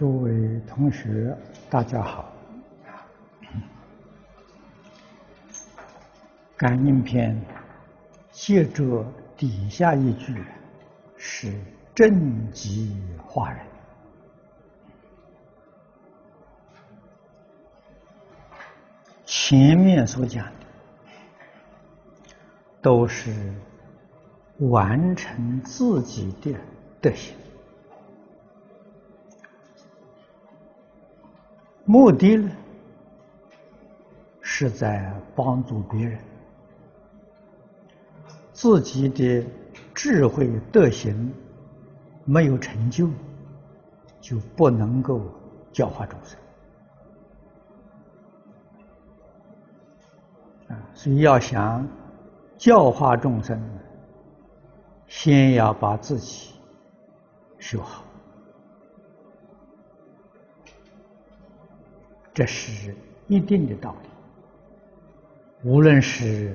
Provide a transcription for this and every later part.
诸位同学，大家好。感应篇接着底下一句是正极化人。前面所讲的都是完成自己的德行，目的呢是在帮助别人，自己的智慧德行没有成就，就不能够教化众生。所以要想教化众生，先要把自己修好，这是一定的道理。无论是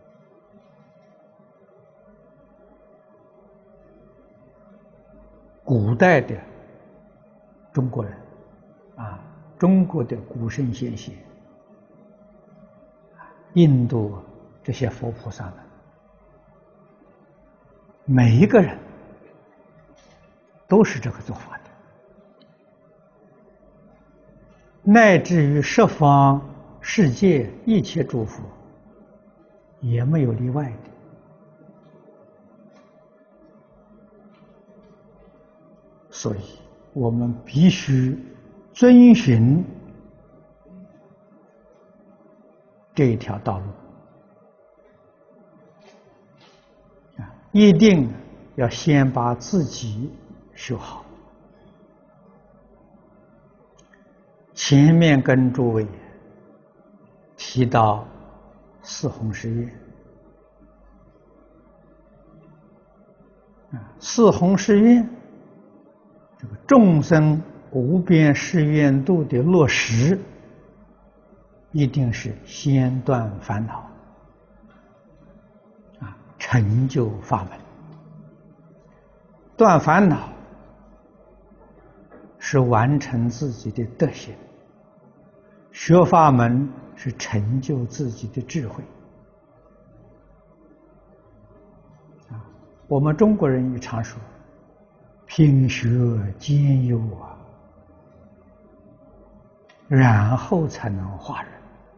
古代的中国人中国的古圣先贤，印度这些佛菩萨们，每一个人都是这个做法的，乃至于十方世界一切诸佛也没有例外的。所以我们必须遵循这一条道路，一定要先把自己修好。前面跟诸位提到四弘誓愿，四弘誓愿这个众生无边誓愿度的落实，一定是先断烦恼，成就法门。断烦恼是完成自己的德行，学法门是成就自己的智慧。我们中国人也常说品学兼优然后才能化人。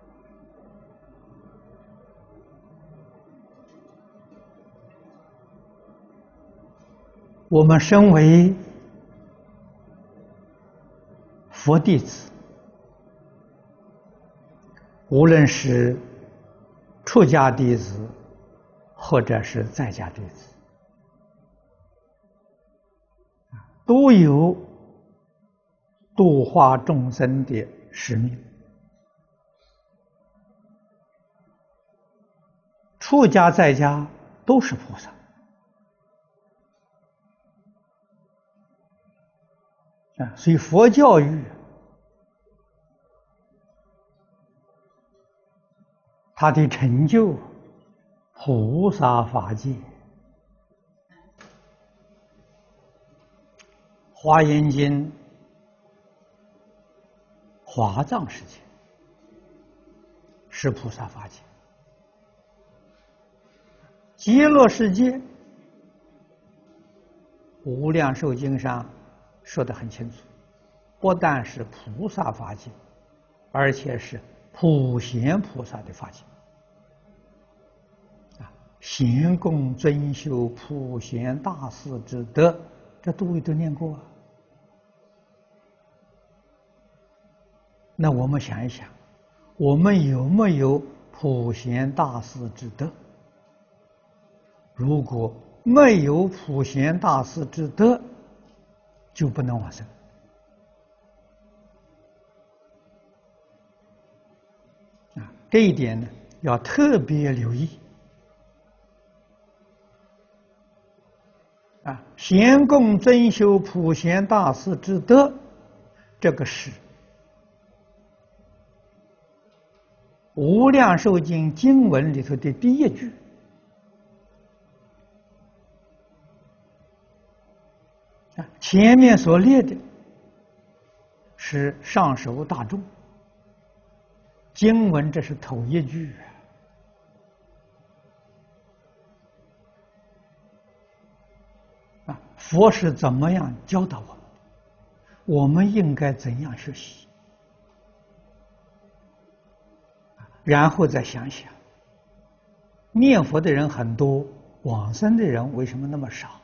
我们身为佛弟子，无论是出家弟子或者是在家弟子，都有度化众生的使命。出家在家都是菩萨，所以佛教育他的成就菩萨法界。华严经华藏世界是菩萨法界，极乐世界无量寿经上说得很清楚，不但是菩萨法界，而且是普贤菩萨的法界。贤供尊修普贤大士之德，这诸位都念过。那我们想一想，我们有没有普贤大士之德？如果没有普贤大士之德，就不能往生。这一点呢，要特别留意。贤供尊修普贤大士之德，这个是无量寿经经文里头的第一句。前面所列的是上首大众，经文这是头一句啊。佛是怎么样教导我们？我们应该怎样学习？然后再想想，念佛的人很多，往生的人为什么那么少？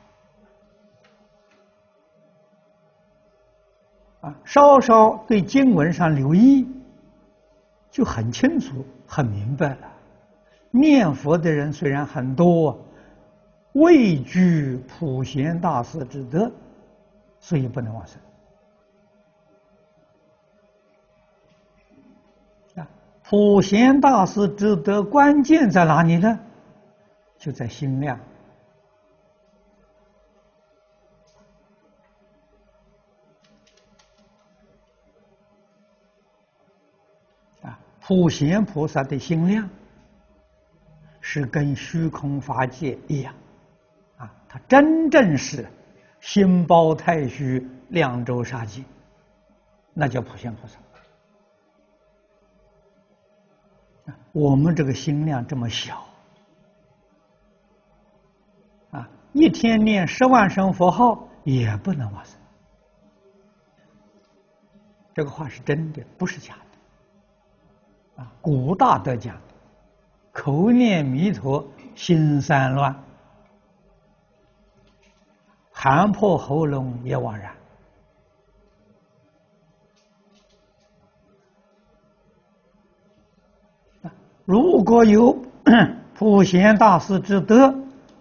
稍稍对经文上留意，就很清楚、很明白了。念佛的人虽然很多，位居普贤大士之德，所以不能往生。普贤大士之德关键在哪里呢？就在心量。普贤菩萨的心量是跟虚空法界一样，他真正是心包太虚，量周沙界，那叫普贤菩萨。我们这个心量这么小，一天念10万声佛号也不能往生。这个话是真的，不是假的。古大德讲的，口念弥陀心散乱，喊破喉咙也枉然。如果有普贤大士之德，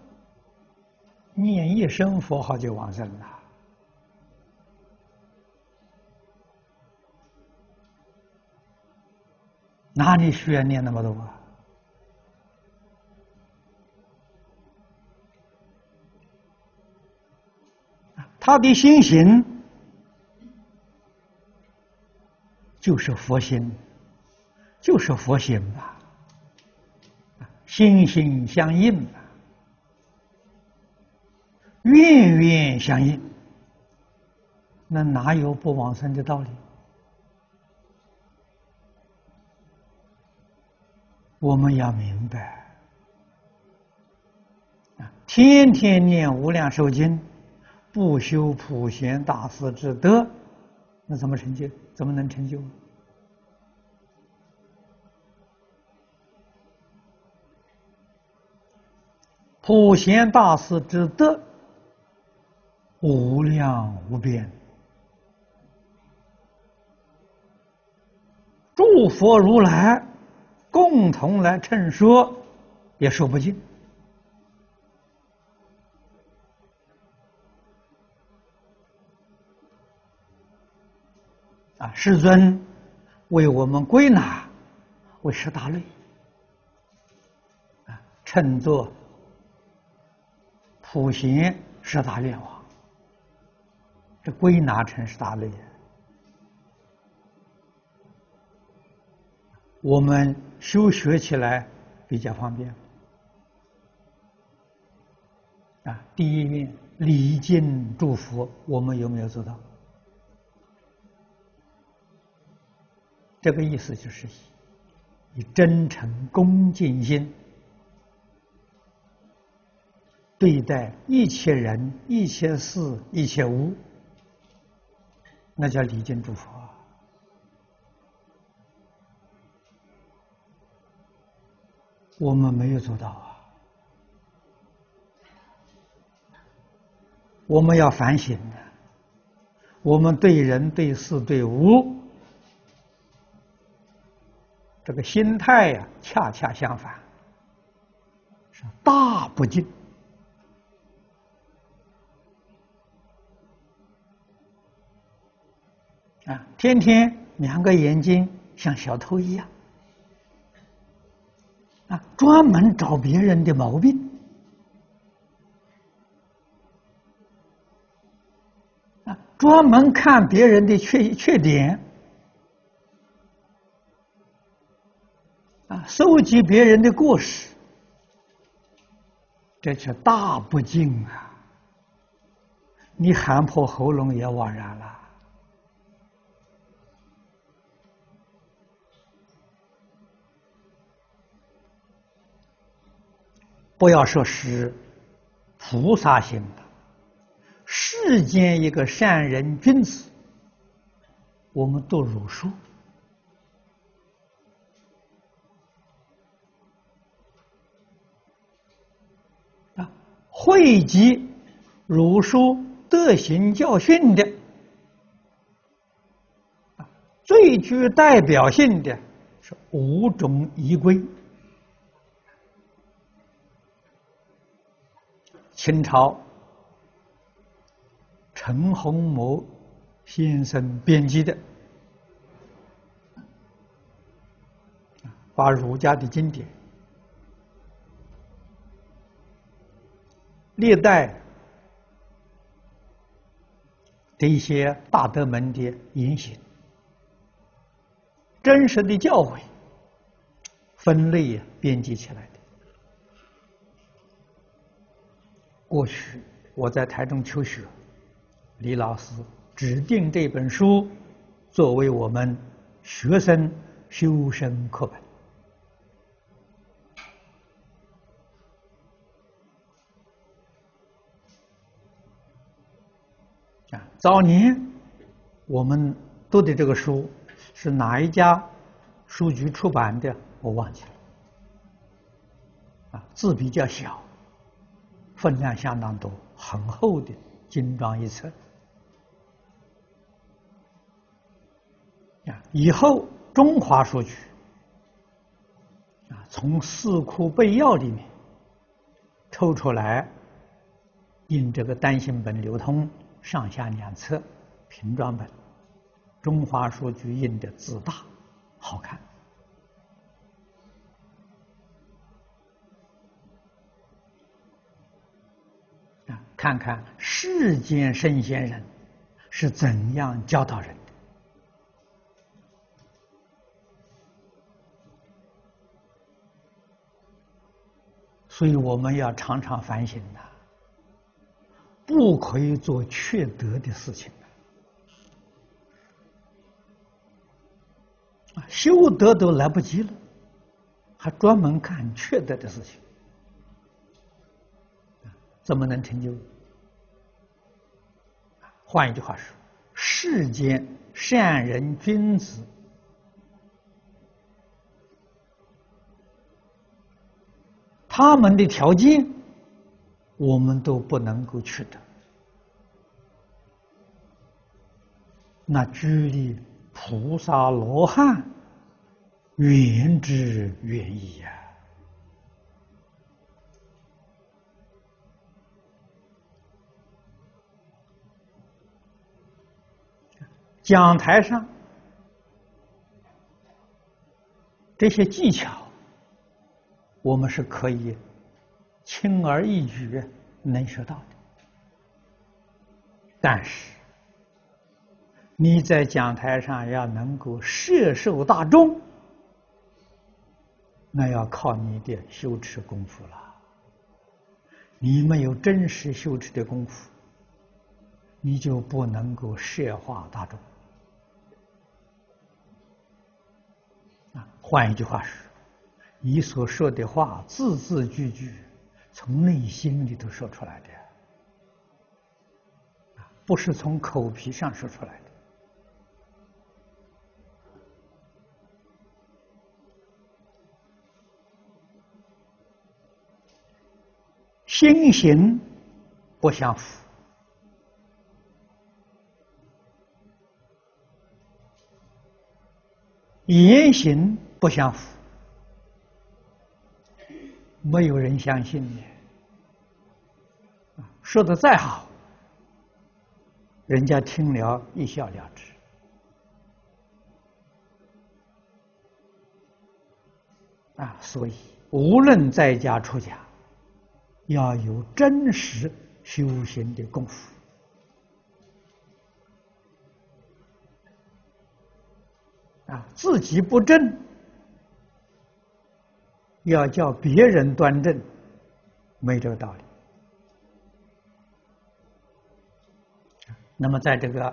念一声佛号就往生了。哪里需要念那么多他的心行就是佛心，就是佛心吧，心心相印吧，愿愿相应，那哪有不往生的道理？我们要明白，天天念无量寿经，不修普贤大士之德，那怎么成就？怎么能成就？普贤大士之德无量无边，诸佛如来共同来称说，也说不尽。世尊为我们归纳为10大类，称作普贤10大愿望，这归纳成10大类。我们修学起来比较方便。第一愿礼敬诸佛，我们有没有做到？这个意思就是以真诚恭敬心对待一切人、一切事、一切物，那叫礼敬诸佛。我们没有做到我们要反省的。我们对人、对事、对物，这个心态恰恰相反，是大不敬。天天2个眼睛像小偷一样，专门找别人的毛病，专门看别人的缺点，收集别人的过失，这是大不敬啊！你喊破喉咙也枉然了。 不要说是菩萨行的，世间一个善人君子，我们读儒书啊，汇集儒书德行教训的最具代表性的是五种仪规。清朝陈洪谋先生编辑的，把儒家的经典、历代的一些大德们的言行、真实的教诲分类编辑起来的。过去我在台中求学，李老师指定这本书作为我们学生修身课本。早年我们读的这个书是哪一家书局出版的，我忘记了。字比较小，分量相当多，很厚的精装一册。以后中华书局从四库备要里面抽出来，印这个单行本流通，上下两册平装本。中华书局印的字大，好看。看看世间圣贤人是怎样教导人的。所以我们要常常反省呐，不可以做缺德的事情。修德都来不及了，还专门干缺德的事情，怎么能成就？换一句话说，世间善人君子，他们的条件我们都不能够取得，那距离菩萨罗汉远之远矣呀！讲台上这些技巧，我们是可以轻而易举能学到的。但是你在讲台上要能够摄受大众，那要靠你的修持功夫了。你没有真实修持的功夫，你就不能够摄化大众。换一句话说，你所说的话字字句句从内心里头说出来的，不是从口皮上说出来的。心行不相符，言行不相符，没有人相信你。说的再好，人家听了一笑了之。所以无论在家出家，要有真实修行的功夫。自己不正，要叫别人端正，没这个道理。那么在这个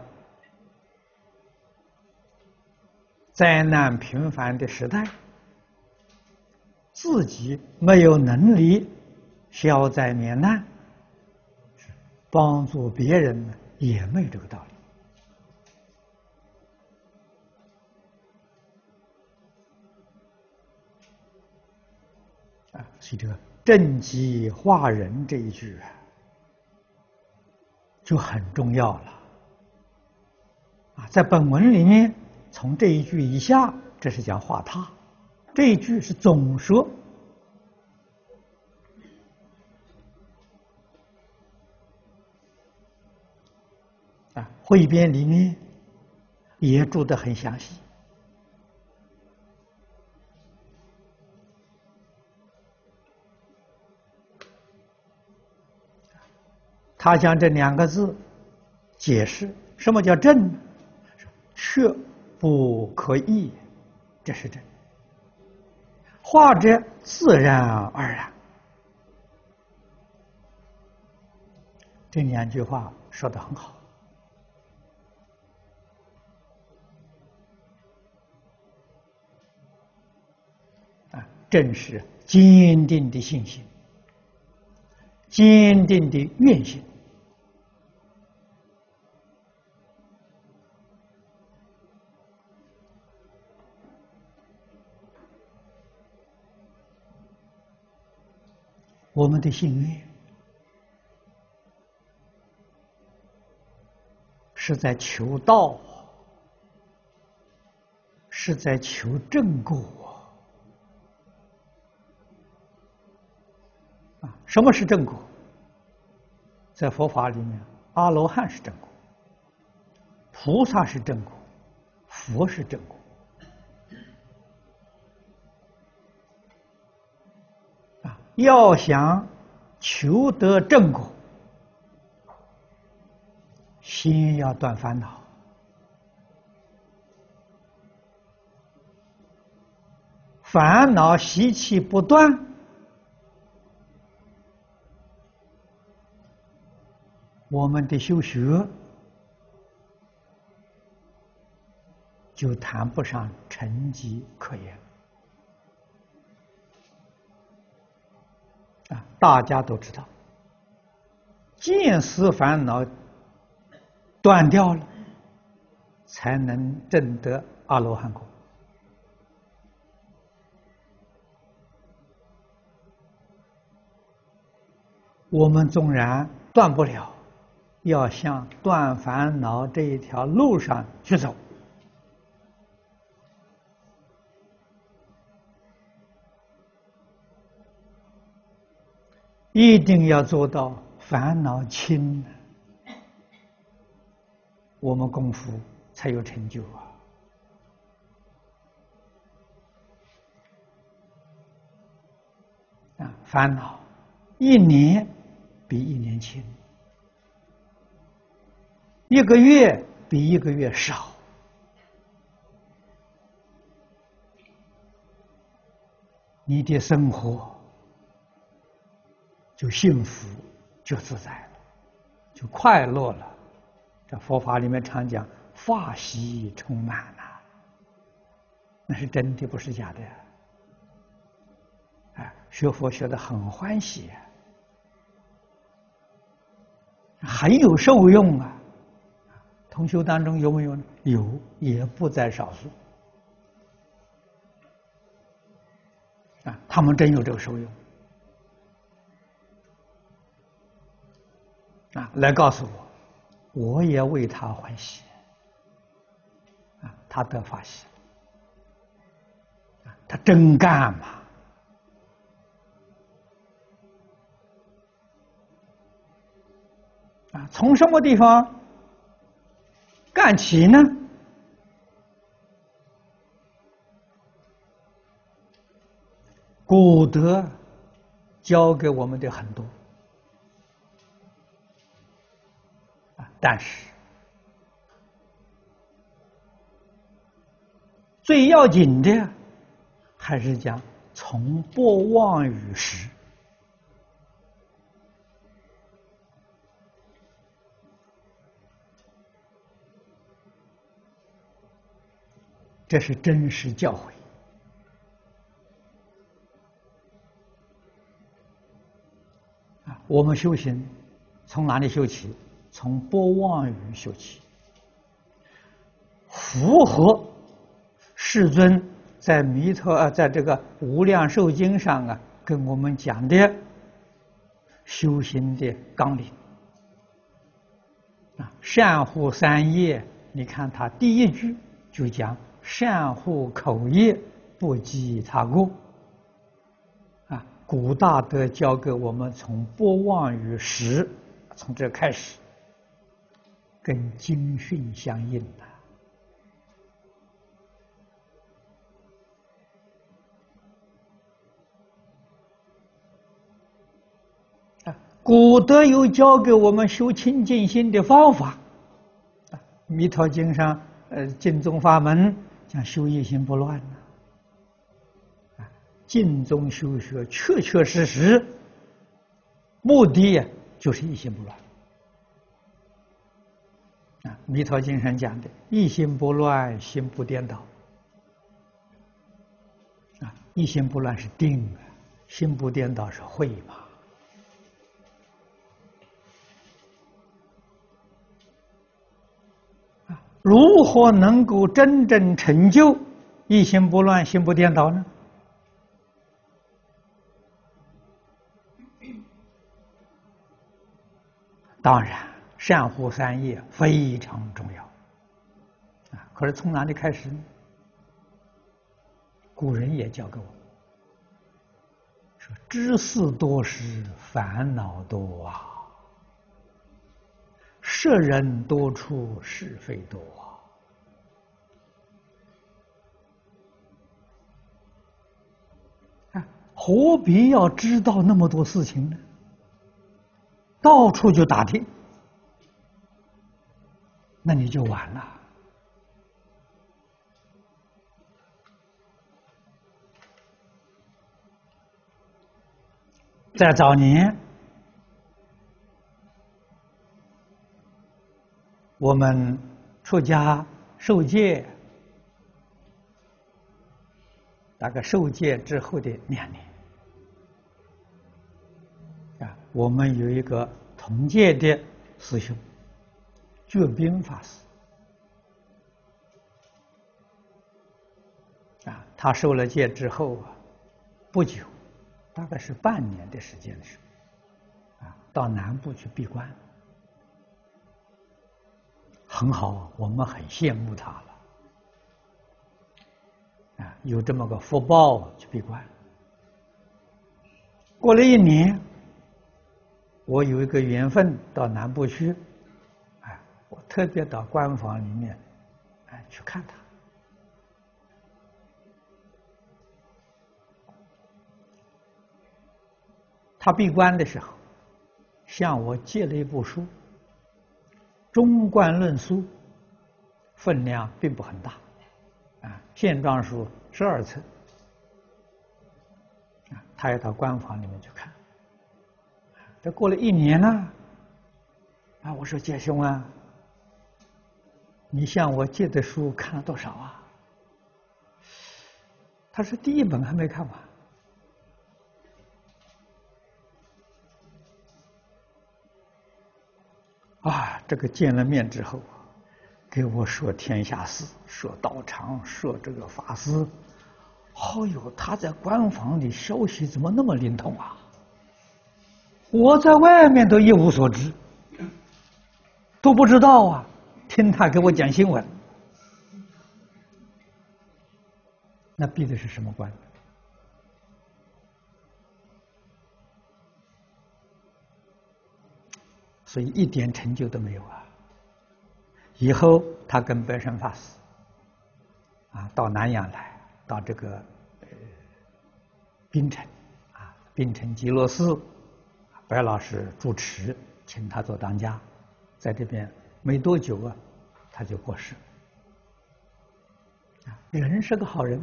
灾难频繁的时代，自己没有能力消灾免难，帮助别人呢也没有这个道理。所以这个正极化人这一句就很重要了。在本文里面，从这一句以下，这是讲化他，这一句是总说。汇编里面也注得很详细。他将这两个字解释，什么叫正？却不可易，这是正。化者自然而然。这两句话说得很好。正是坚定的信心，坚定的愿心。我们的心愿是在求道，是在求正果。什么是正果？在佛法里面，阿罗汉是正果，菩萨是正果，佛是正果。要想求得正果，先要断烦恼。烦恼习气不断，我们的修学就谈不上成绩可言。大家都知道，见思烦恼断掉了，才能证得阿罗汉果。我们纵然断不了，要向断烦恼这一条路上去走。一定要做到烦恼轻，我们功夫才有成就烦恼一年比一年轻，一个月比一个月少，你的生活就幸福，就自在了，就快乐了。这佛法里面常讲法喜充满了，那是真的，不是假的。学佛学得很欢喜，很有受用啊。同修当中有没有呢？有，也不在少数。他们真有这个受用。来告诉我，我也为他欢喜。他得法喜，他真干嘛？从什么地方干起呢？古德教给我们的很多，但是最要紧的还是讲从不忘于时。这是真实教诲。 我们修行从哪里修起？从不妄语修起，符合世尊在在这个无量寿经上跟我们讲的修行的纲领。善护三业，你看他第一句就讲善护口业，不积他过。古大德教给我们从不妄语时，从这开始，跟经训相应的。古德有教给我们修清净心的方法，《弥陀经》上，净宗法门讲修一心不乱净宗修学确确实实，目的就是一心不乱。弥陀经上讲的一心不乱，心不颠倒。一心不乱是定心不颠倒是慧嘛。如何能够真正成就一心不乱、心不颠倒呢？当然，善护三业非常重要可是从哪里开始呢？古人也教给我们说：“知识多时，烦恼多摄人多处，是非多何必要知道那么多事情呢？到处就打听，那你就完了。”在早年，我们出家受戒，大概受戒之后的2年，我们有一个同戒的师兄，觉宾法师，他受了戒之后不久，大概是半年的时间的时候，到南部去闭关，很好，我们很羡慕他了，有这么个福报去闭关。过了1年，我有一个缘分到南部去，我特别到关房里面，去看他。他闭关的时候，向我借了一部书，《中观论书》，分量并不很大，线装书12册，他要到关房里面去看。这过了1年了，我说杰兄你向我借的书看了多少啊？他说第1本还没看完。这个见了面之后，给我说天下事，说道场，说这个法师。他在关房里消息怎么那么灵通啊？我在外面都一无所知，都不知道听他给我讲新闻，那闭的是什么关？所以一点成就都没有以后他跟白山法师到南阳来，到这个槟城槟城极乐寺，白老师主持，请他做当家，在这边没多久他就过世。人是个好人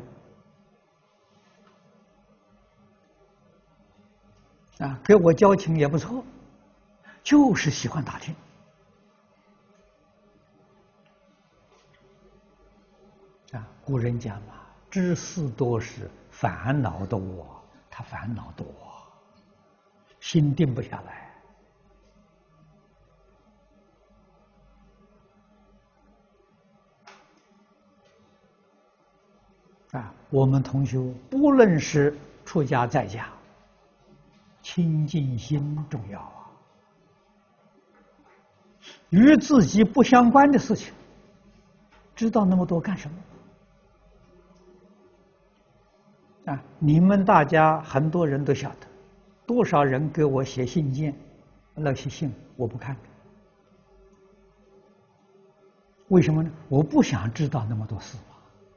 给我交情也不错，就是喜欢打听。古人讲嘛，知识多时烦恼多，他烦恼多，心定不下来。 我们同学不论是出家在家，清净心重要啊。与自己不相关的事情，知道那么多干什么？啊，你们大家很多人都晓得，多少人给我写信件，那些信我不看。为什么呢？我不想知道那么多事。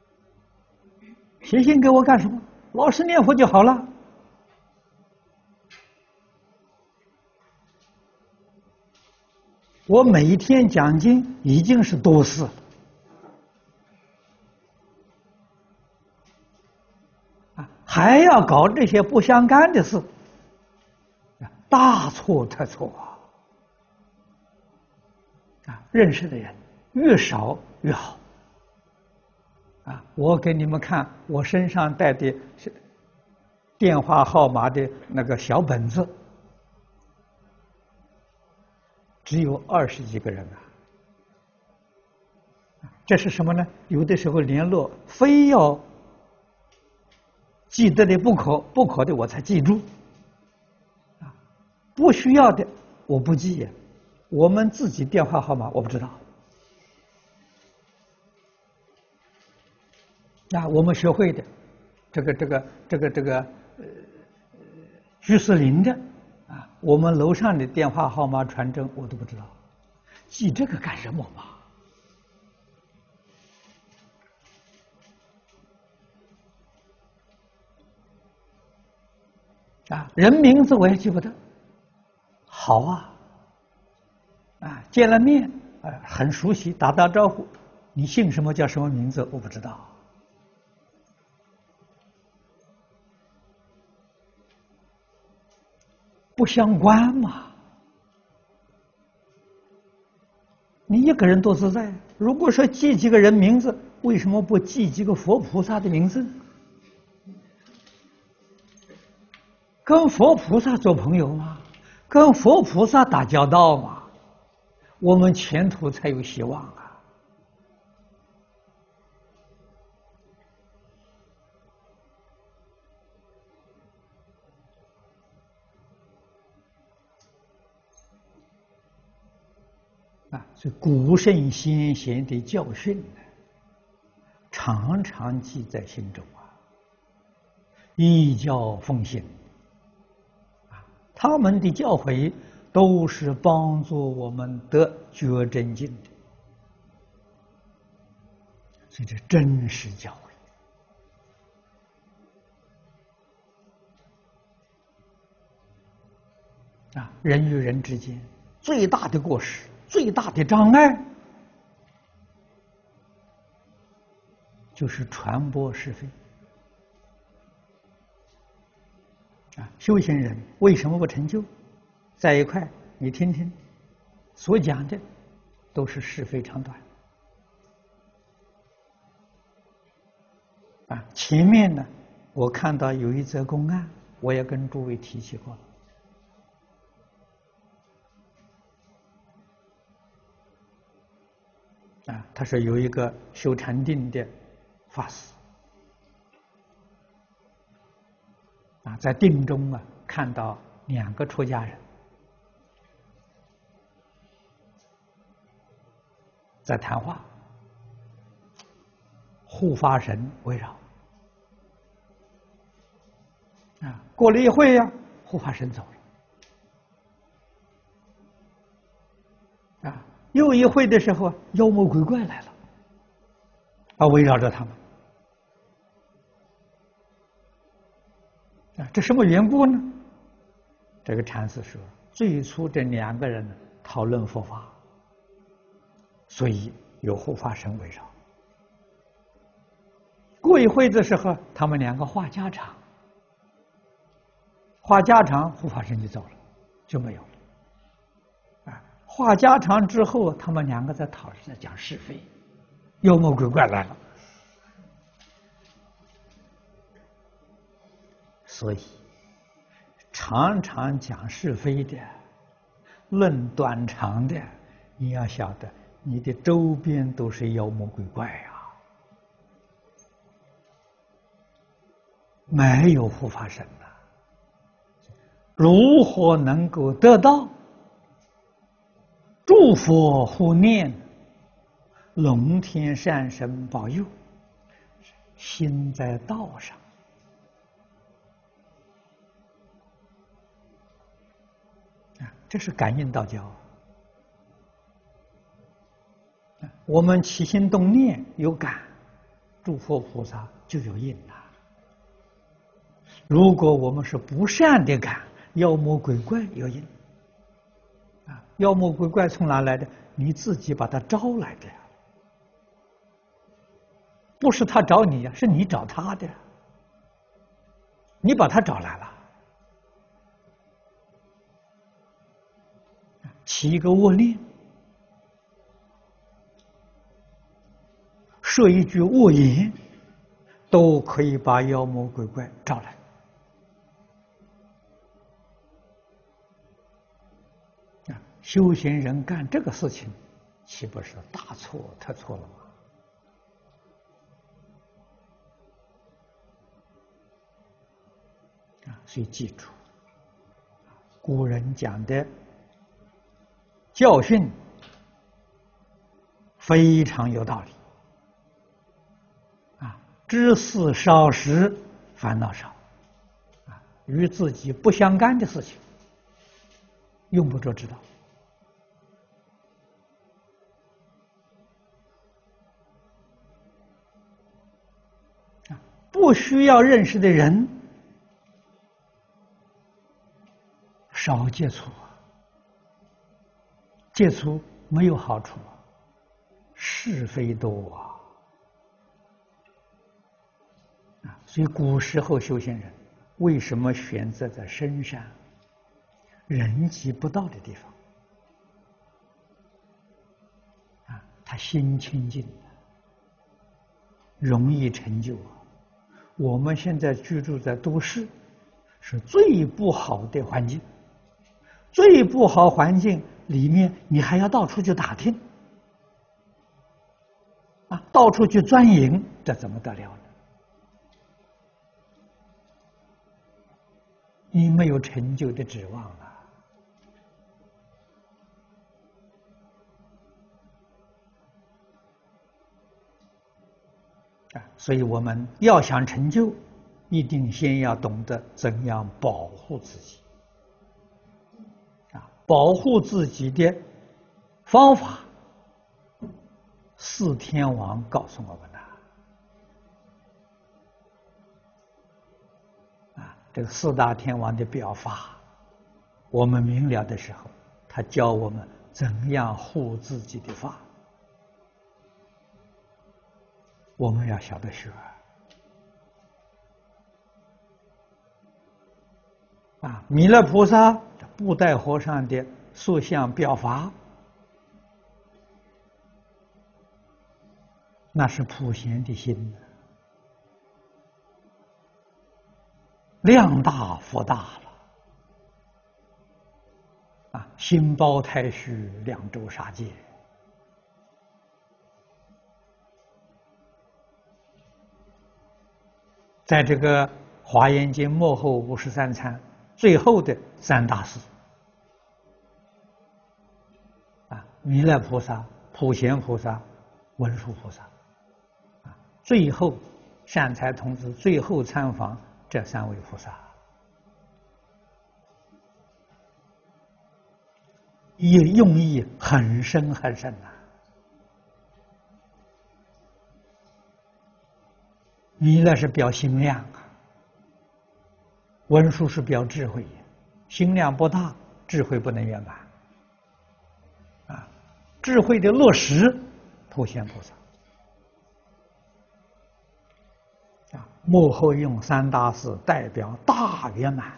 写信给我干什么？老实念佛就好了。我每一天讲经已经是多事了。还要搞这些不相干的事，大错特错啊！认识的人越少越好啊！我给你们看我身上带的电话号码的那个小本子，只有20几个人啊！这是什么呢？有的时候联络非要记得的不可的我才记住，啊，不需要的我不记。我们自己电话号码我不知道，啊，我们学会的这个居士林的啊，我们楼上的电话号码传真我都不知道，记这个干什么嘛？啊，人名字我也记不得。好啊，啊，见了面，很熟悉，打打招呼，你姓什么叫什么名字我不知道。不相关嘛。你一个人多自在。如果说记几个人名字，为什么不记几个佛菩萨的名字？跟佛菩萨做朋友嘛，跟佛菩萨打交道嘛，我们前途才有希望啊！所以古圣先贤的教训呢，常常记在心中啊，依教奉行。他们的教诲都是帮助我们得觉真经的，所以这真实教诲啊！人与人之间最大的过失、最大的障碍，就是传播是非。啊，修行人为什么不成就？在一块，你听听，所讲的都是是非长短。啊，前面呢，我看到有一则公案，我也跟诸位提起过了。啊，他说有一个修禅定的法师。啊，在定中啊，看到2个出家人在谈话，护法神围绕。啊，过了一会呀，护法神走了。啊，又一会的时候，妖魔鬼怪来了，啊，围绕着他们。啊，这什么缘故呢？这个禅师说，最初这2个人讨论佛法，所以有护法神围绕。过一会的时候，他们2个话家常，话家常，护法神就走了，就没有了。啊，话家常之后，他们2个在讨论，在讲是非，妖魔鬼怪来了。所以，常常讲是非的，论短长的，你要晓得，你的周边都是妖魔鬼怪呀。 没有护法神了，如何能够得到诸佛护念、龙天善神保佑？心在道上啊，这是感应道教。我们起心动念有感，诸佛菩萨就有应了。如果我们是不善的感，妖魔鬼怪有应啊，妖魔鬼怪从哪来的？你自己把他招来的呀，不是他找你呀，是你找他的，你把他找来了。起一个恶念，说一句恶言，都可以把妖魔鬼怪招来。修行人干这个事情，岂不是大错特错了吗？所以记住，古人讲的教训非常有道理。知事少时，烦恼少。与自己不相干的事情，用不着知道。不需要认识的人，少接触，接触没有好处，是非多所以古时候修行人为什么选择在深山、人迹不到的地方？他心清净，容易成就。我们现在居住在都市，是最不好的环境。最不好环境里面，你还要到处去打听，到处去钻营，这怎么得了呢？你没有成就的指望了。所以我们要想成就，一定先要懂得怎样保护自己。保护自己的方法，四天王告诉我们的。这个四大天王的表法，我们明了的时候，他教我们怎样护自己的法。我们要晓得学弥勒菩萨布袋和尚的塑像表法，那是普贤的心，量大福大了心包太虚，两周杀戒。在这个《华严经》末后53参最后的三大事弥勒菩萨、普贤菩萨、文殊菩萨最后善财童子最后参访这三位菩萨，用意很深很深弥勒是表心量文殊是表智慧，心量不大，智慧不能圆满智慧的落实，普贤菩萨幕后用三大士代表大圆满。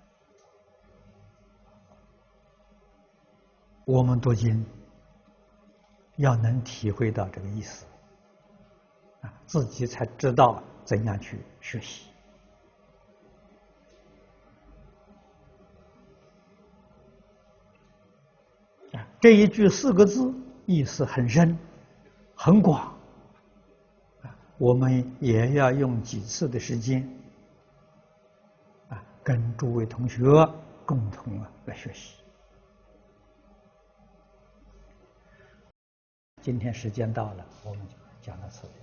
我们读经要能体会到这个意思自己才知道怎样去学习这一句4个字意思很深很广我们也要用几次的时间跟诸位同学共同来学习。今天时间到了，我们就讲到此。